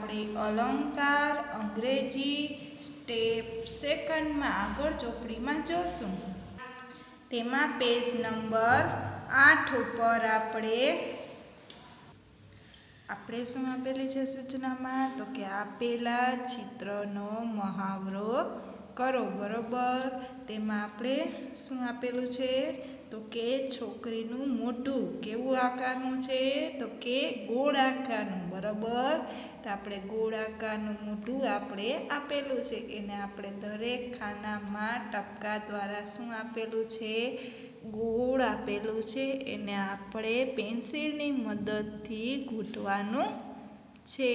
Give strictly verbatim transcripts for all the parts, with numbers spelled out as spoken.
આપણે અલંકાર અંગ્રેજી સ્ટેપ સેકન્ડમાં આગળ ચોપડીમાં જોશું. તેમાં પેજ નંબર આઠ ઉપર આપણે આપણે શું આપેલી છે સૂચનામાં? તો કે આપેલા ચિત્રનો મહાવરો કરો. બરોબર. તેમાં આપણે શું આપેલું છે? તો કે છોકરીનું મોઢું કેવું આકારનું છે? તો કે ગોળ આકારનું. બરોબર. તો આપણે ગોળ આકારનું મોઢું આપણે આપેલું છે. એને આપણે દરેક ખાનામાં ટપકા દ્વારા શું આપેલું છે? ગોળ આપેલું છે. એને આપણે પેન્સિલની મદદથી ઘૂંટવાનું છે.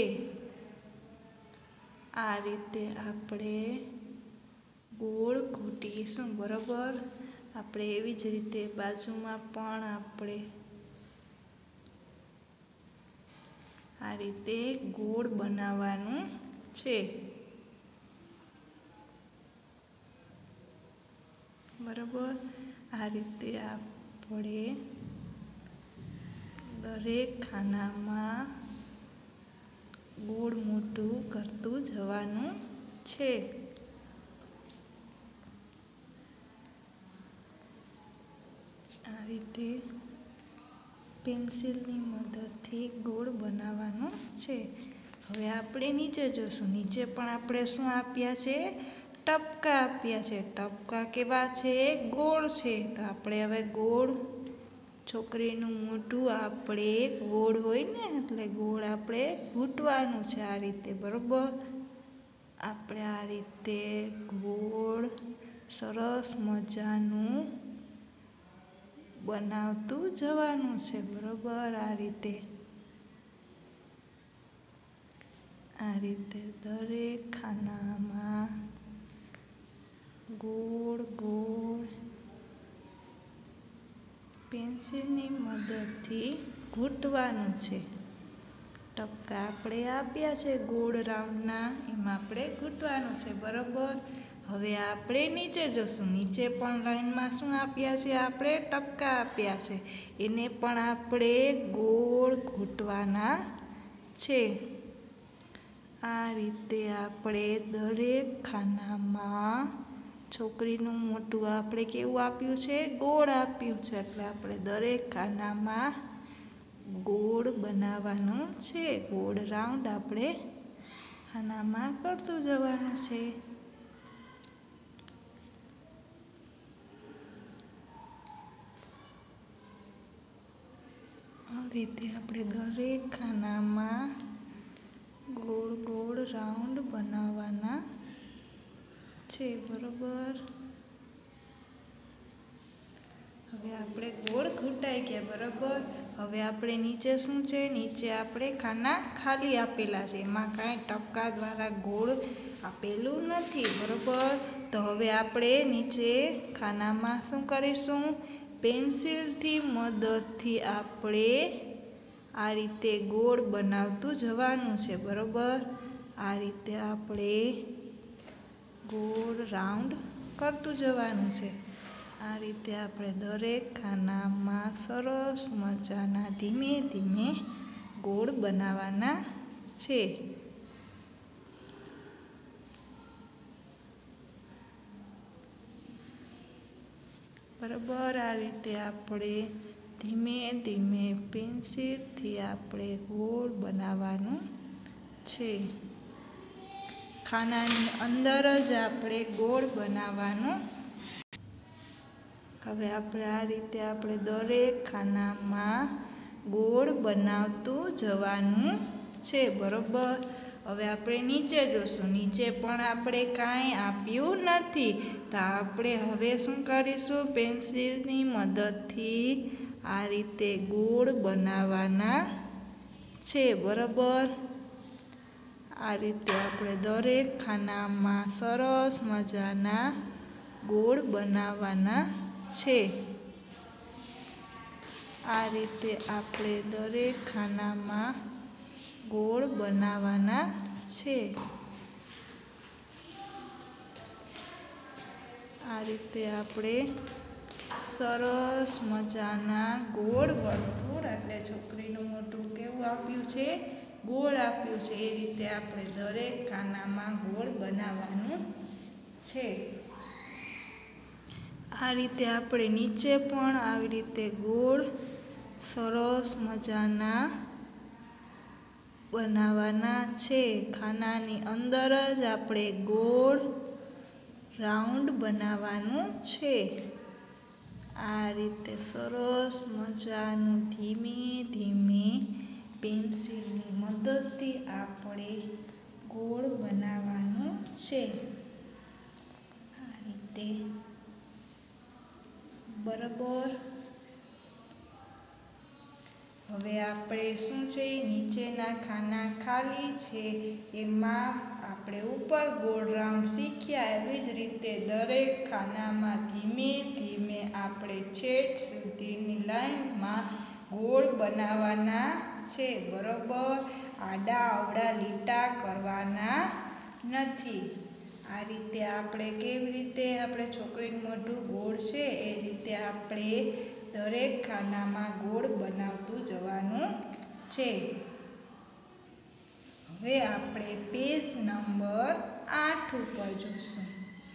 આ રીતે આપણે ગોળ ઘૂંટીશું. બરોબર. આપણે એવી જ રીતે બાજુમાં પણ આપણે આ રીતે ગોળ બનાવવાનું છે. બરોબર. આ રીતે આપણે દરેક ખાનામાં ગોળ મોઢું કરતું જવાનું છે. આ રીતે પેન્સિલની મદદથી ગોળ બનાવવાનું છે. હવે આપણે નીચે જોશું. નીચે પણ આપણે શું આપ્યા છે? ટપકા આપ્યા છે. ટપકા કેવા છે? ગોળ છે. તો આપણે હવે ગોળ છોકરીનું મોઢું આપણે ગોળ હોય ને એટલે ગોળ આપણે ઘૂંટવાનું છે આ રીતે. બરોબર. આપણે આ રીતે ગોળ સરસ મજાનું બનાવતું જવાનું છે. બરોબર. આ રીતે આ રીતે દરેક ખાનામાં ગોળ ગોળ પેન્સિલની મદદથી ઘૂંટવાનું છે. ટપકા આપણે આપ્યા છે ગોળ રાઉન્ડના, એમાં આપણે ઘૂંટવાનું છે. બરોબર. હવે આપણે નીચે જોશું. નીચે પણ લાઈનમાં શું આપ્યા છે? આપણે ટપકા આપ્યા છે. એને પણ આપણે ગોળ ઘૂંટવાના છે. આ રીતે આપણે દરેક ખાનામાં છોકરીનું મોઢું આપણે કેવું આપ્યું છે? ગોળ આપ્યું છે. એટલે આપણે દરેક ખાનામાં ગોળ બનાવવાનું છે. ગોળ રાઉન્ડ આપણે ખાનામાં કરતું જવાનું છે. આ રીતે આપણે દરેક ખાનામાં ગોળ ગોળ રાઉન્ડ બનાવવાના છે. બરોબર. હવે આપણે ગોળ ઘૂંટાઈ ગયા. બરોબર. હવે આપણે નીચે શું છે? નીચે આપણે ખાના ખાલી આપેલા છે. એમાં કાંઈ ટપકા દ્વારા ગોળ આપેલું નથી. બરોબર. તો હવે આપણે નીચે ખાનામાં શું કરીશું? પેન્સિલથી મદદથી આપણે આ રીતે ગોળ બનાવતું જવાનું છે. બરોબર. આ રીતે આપણે ગોળ રાઉન્ડ કરતું જવાનું છે. આ રીતે આપણે દરેક ખાનામાં સરસ મજાના ધીમે ધીમે ગોળ બનાવવાના છે. બરોબર. આ રીતે આપણે ધીમે ધીમે પેન્સિલથી આપણે ગોળ બનાવવાનું છે. ખાનાની અંદર જ આપણે ગોળ બનાવવાનું. હવે આપણે આ રીતે આપણે દરેક ખાનામાં ગોળ બનાવતું જવાનું છે. બરોબર. હવે આપણે નીચે જોશું. નીચે પણ આપણે કાંઈ આપ્યું નથી. તો આપણે હવે શું કરીશું? પેન્સિલની મદદથી આ રીતે ગોળ બનાવવાના છે. બરોબર. આ રીતે આપણે દરેક ખાનામાં સરસ મજાના ગોળ બનાવવાના છે. આ રીતે આપણે દરેક ખાનામાં ગોળ બનાવવાના છે. આ રીતે આપણે સરસ મજાના ગોળ વર્તુળ એટલે છોકરીનું મોઢું કેવું આપ્યું છે? ગોળ આપ્યું છે એ રીતે આપણે દરેક ખાનામાં ગોળ બનાવવાનું છે. આ રીતે આપણે નીચે પણ આવી રીતે ગોળ સરસ મજાના બનાવવાના છે. ખાનાની અંદર જ આપણે ગોળ રાઉન્ડ બનાવવાનું છે. આ રીતે સરસ મજાનું ધીમે ધીમે પેન્સિલની મદદથી આપણે ગોળ બનાવવાનું છે. આ રીતે બરાબર. હવે આપણે શું છે નીચેના ખાના ખાલી છે એમાં આપણે ઉપર ગોળ રાઉન્ડ શીખ્યા એવી જ રીતે દરેક ખાનામાં ધીમે ધીમે આપણે છેક સુધીની લાઈનમાં ગોળ બનાવવાના છે. બરાબર. આડા અવળા લીટા કરવાના નથી. આ રીતે આપણે કેવી રીતે આપણે છોકરીનું મોઢું ગોળ છે એ રીતે આપણે દરેક ખાનામાં ગોળ બનાવતું જવાનું છે. હવે આપણે પેજ નંબર આઠ ઉપર જોઈશું.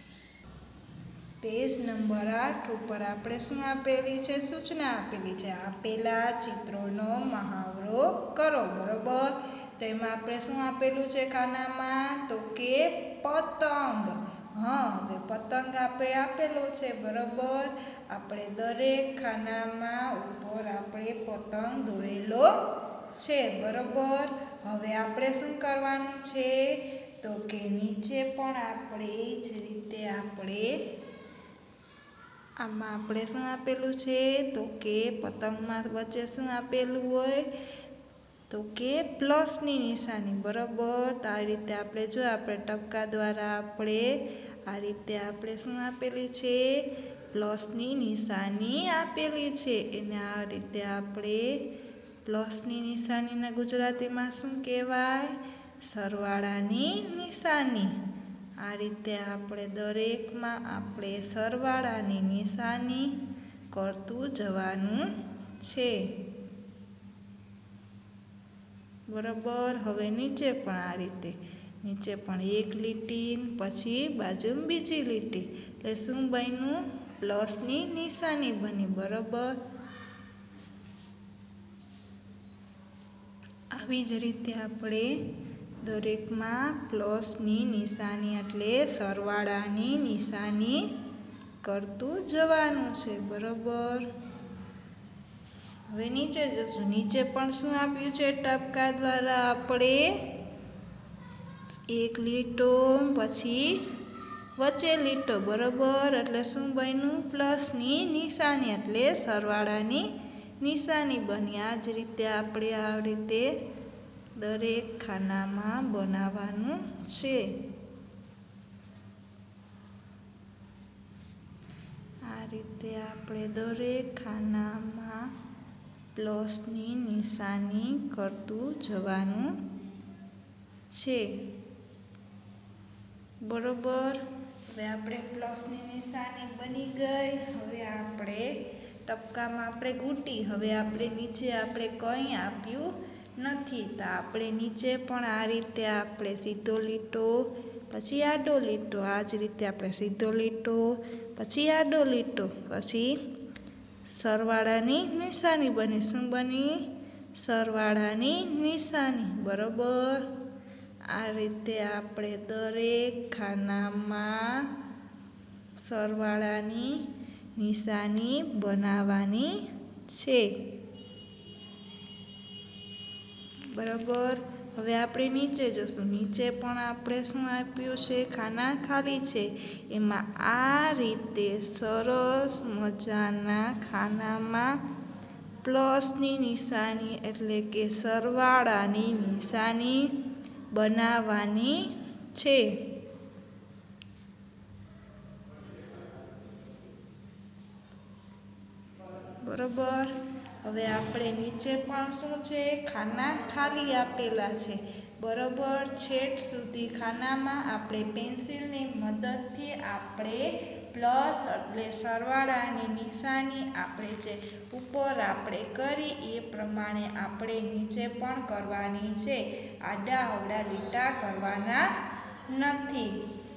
પેજ નંબર આઠ ઉપર આપણે શું આપેલી છે? સૂચના આપેલી છે. આપેલા ચિત્રોનો મહાવરો કરો. બરોબર. તો એમાં આપણે શું આપેલું છે ખાનામાં? તો કે પતંગ. હા, હવે પતંગ આપણે આપેલો છે. બરોબર. આપણે દરેક ખાનામાં ઉપર આપણે પતંગ દોરેલો છે. બરોબર. હવે આપણે શું કરવાનું છે? તો કે નીચે પણ આપણે જ રીતે આપણે આમાં આપણે શું આપેલું છે? તો કે પતંગમાં વચ્ચે શું આપેલું હોય? તો કે પ્લસની નિશાની. બરાબર. તો આ રીતે આપણે જો આપણે ટપકા દ્વારા આપણે આ રીતે આપણે શું આપેલી છે? પ્લસની નિશાની આપેલી છે. એને આ રીતે આપણે પ્લસની નિશાનીના ગુજરાતીમાં શું કહેવાય? સરવાળાની નિશાની. આ રીતે આપણે દરેકમાં આપણે સરવાળાની નિશાની કરતું જવાનું છે. બરાબર. હવે નીચે પણ આ રીતે નીચે પણ એક લીટી પછી બાજુમાં બીજી લીટી એટલે શું બન્યું? પ્લસની નિશાની બની. બરાબર. આવી જ રીતે આપણે દરેકમાં પ્લસની નિશાની એટલે સરવાળાની નિશાની કરતું જવાનું છે. બરાબર. હવે નીચે જશું. નીચે પણ શું આપ્યું છે? ટપકા દ્વારા આપણે એક લીટો પછી વચ્ચે લીટો. બરાબર. એટલે શું બન્યું? પ્લસની નિશાની એટલે સરવાળાની નિશાની બની. આ જ રીતે આપણે આ રીતે દરેક ખાનામાં બનાવવાનું છે. આ રીતે આપણે દરેક ખાનામાં પ્લસની નિશાની કરતું જવાનું છે. બરોબર. હવે આપણે પ્લસની નિશાની બની ગઈ. હવે આપણે ટપકામાં આપણે ગૂંટી. હવે આપણે નીચે આપણે કંઈ આપ્યું નથી. તો આપણે નીચે પણ આ રીતે આપણે સીધો લીટો પછી આડો લીટો. આ જ રીતે આપણે સીધો લીટો પછી આડો લીટો પછી સરવાળાની નિશાની બની. શું બની? સરવાળાની નિશાની. બરોબર. આ રીતે આપણે દરેક ખાનામાં સરવાળાની નિશાની બનાવવાની છે. બરાબર. હવે આપણે નીચે જશું. નીચે પણ આપણે શું આપ્યું છે? ખાના ખાલી છે. એમાં આ રીતે સરસ મજાના ખાનામાં પ્લસની નિશાની એટલે કે સરવાળાની નિશાની બનાવવાની છે. બરોબર. હવે આપણે નીચે પણ શું છે? ખાના ખાલી આપેલા છે. બરોબર. છેક સુધી ખાનામાં આપણે પેન્સિલની મદદથી આપણે પ્લસ એટલે સરવાળાની નિશાની આપણે જે ઉપર આપણે કરી એ પ્રમાણે આપણે નીચે પણ કરવાની છે. આડા અવળા લીટા કરવાના નથી.